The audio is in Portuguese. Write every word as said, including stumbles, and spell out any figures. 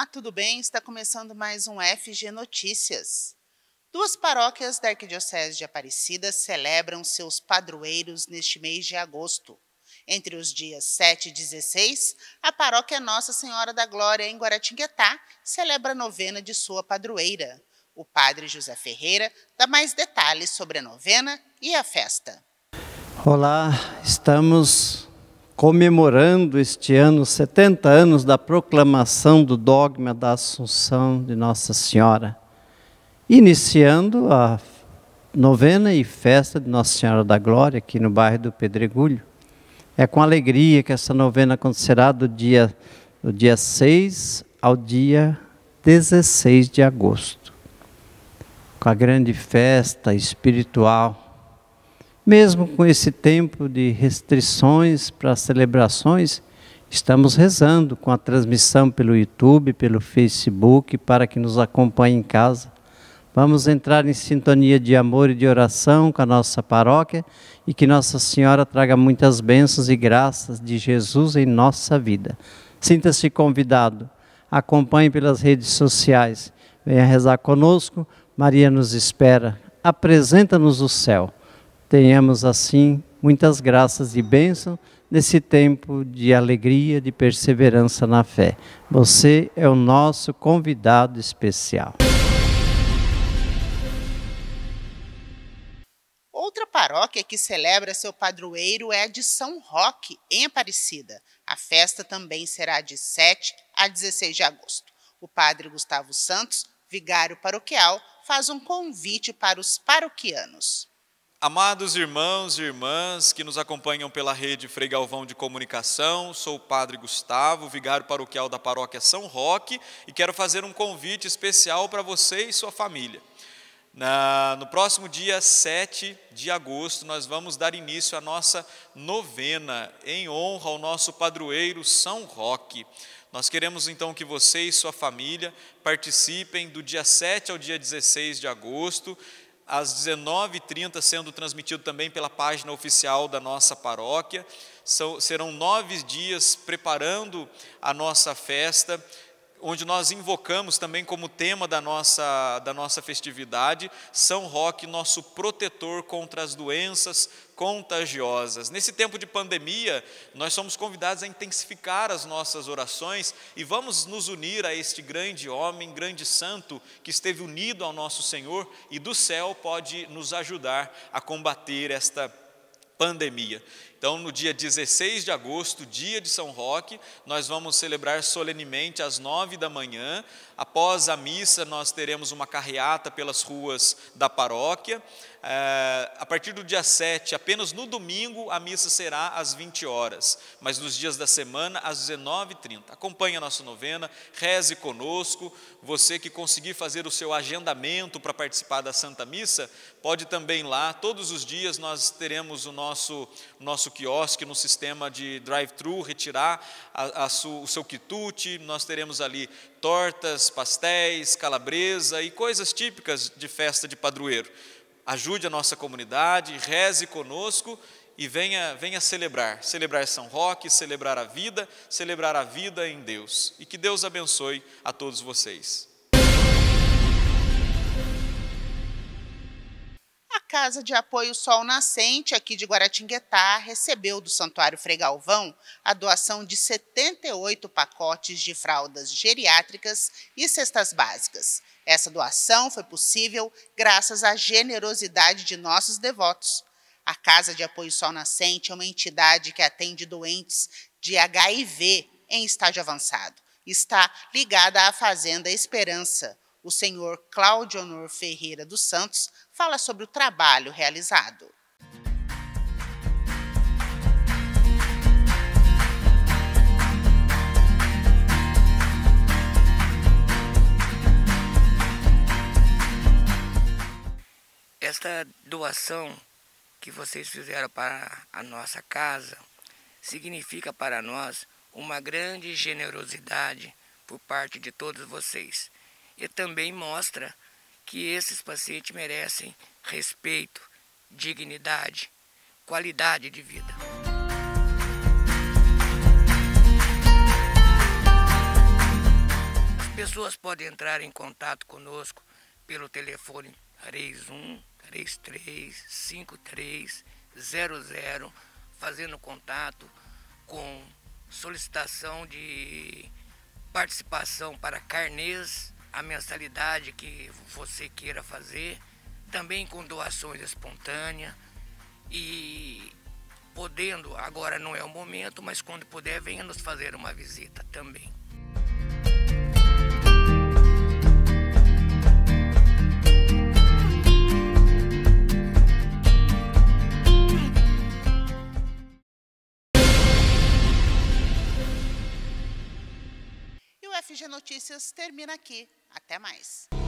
tudo bem? Está começando mais um F G Notícias. Duas paróquias da Arquidiocese de Aparecida celebram seus padroeiros neste mês de agosto. Entre os dias sete e dezesseis, a paróquia Nossa Senhora da Glória, em Guaratinguetá, celebra a novena de sua padroeira. O padre José Ferreira dá mais detalhes sobre a novena e a festa. Olá, estamos comemorando este ano setenta anos da proclamação do dogma da Assunção de Nossa Senhora, iniciando a novena e festa de Nossa Senhora da Glória aqui no bairro do Pedregulho. É com alegria que essa novena acontecerá do dia, do dia seis ao dia dezesseis de agosto, com a grande festa espiritual. Mesmo com esse tempo de restrições para as celebrações, estamos rezando com a transmissão pelo YouTube, pelo Facebook, para que nos acompanhe em casa. Vamos entrar em sintonia de amor e de oração com a nossa paróquia e que Nossa Senhora traga muitas bênçãos e graças de Jesus em nossa vida. Sinta-se convidado, acompanhe pelas redes sociais, venha rezar conosco, Maria nos espera, apresenta-nos o céu. Tenhamos assim muitas graças e bênção nesse tempo de alegria, de perseverança na fé. Você é o nosso convidado especial. Outra paróquia que celebra seu padroeiro é a de São Roque, em Aparecida. A festa também será de sete a dezesseis de agosto. O padre Gustavo Santos, vigário paroquial, faz um convite para os paroquianos. Amados irmãos e irmãs que nos acompanham pela rede Frei Galvão de Comunicação, sou o padre Gustavo, vigário paroquial da paróquia São Roque, e quero fazer um convite especial para você e sua família. Na, no próximo dia sete de agosto, nós vamos dar início à nossa novena em honra ao nosso padroeiro São Roque. Nós queremos então que você e sua família participem do dia sete ao dia dezesseis de agosto, às dezenove e trinta, sendo transmitido também pela página oficial da nossa paróquia. São, serão nove dias preparando a nossa festa, onde nós invocamos também como tema da nossa, da nossa festividade, São Roque, nosso protetor contra as doenças contagiosas. Nesse tempo de pandemia, nós somos convidados a intensificar as nossas orações e vamos nos unir a este grande homem, grande santo, que esteve unido ao nosso Senhor e do céu pode nos ajudar a combater esta pandemia. Então, no dia dezesseis de agosto, dia de São Roque, nós vamos celebrar solenemente às nove da manhã. Após a missa, nós teremos uma carreata pelas ruas da paróquia. É, a partir do dia sete, apenas no domingo, a missa será às vinte horas, mas nos dias da semana, às dezenove e trinta. Acompanhe a nossa novena, reze conosco. Você que conseguir fazer o seu agendamento para participar da Santa Missa, pode também lá, todos os dias nós teremos o nosso, nosso quiosque no sistema de drive-thru, retirar a, a su, o seu quitute. Nós teremos ali tortas, pastéis, calabresa e coisas típicas de festa de padroeiro. Ajude a nossa comunidade, reze conosco e venha, venha celebrar, celebrar São Roque, celebrar a vida, celebrar a vida em Deus. E que Deus abençoe a todos vocês. A Casa de Apoio Sol Nascente, aqui de Guaratinguetá, recebeu do Santuário Frei Galvão a doação de setenta e oito pacotes de fraldas geriátricas e cestas básicas. Essa doação foi possível graças à generosidade de nossos devotos. A Casa de Apoio Sol Nascente é uma entidade que atende doentes de H I V em estágio avançado. Está ligada à Fazenda Esperança. O senhor Cláudio Honor Ferreira dos Santos fala sobre o trabalho realizado. Esta doação que vocês fizeram para a nossa casa significa para nós uma grande generosidade por parte de todos vocês. E também mostra que esses pacientes merecem respeito, dignidade, qualidade de vida. pessoas podem entrar em contato conosco pelo telefone três um, três três, cinco três zero zero, fazendo contato com solicitação de participação para carnês, a mensalidade que você queira fazer, também com doações espontâneas e podendo, agora não é o momento, mas quando puder, venha nos fazer uma visita também. E o F G Notícias termina aqui. Até mais.